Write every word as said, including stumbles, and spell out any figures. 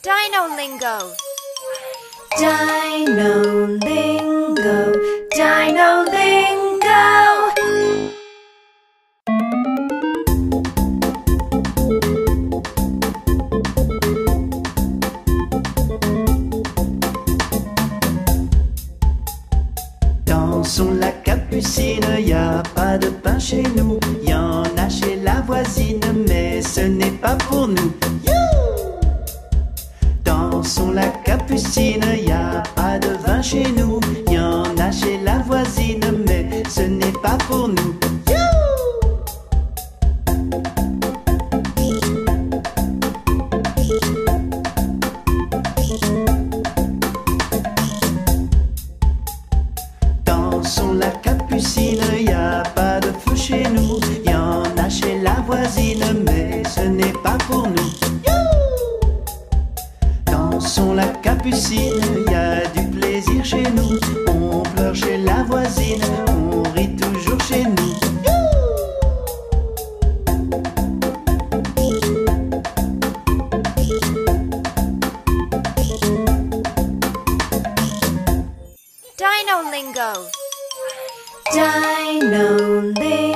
Dino Lingo. Dino Lingo. Dino Lingo. Dansons la capucine, y a pas de pain chez nous. Y en a chez la voisine, mais ce n'est pas pour nous. Dansons la capucine, y a pas de vin chez nous. Y en a chez la voisine, mais ce n'est pas pour nous. Dansons la capucine, y a pas de feu chez nous. Y en a chez la voisine, mais ce n'est pas pour nous. Dansons la capucine, y a du plaisir chez nous. On pleure chez la voisine, on rit toujours chez nous. Dino Lingo. Dino Lingo.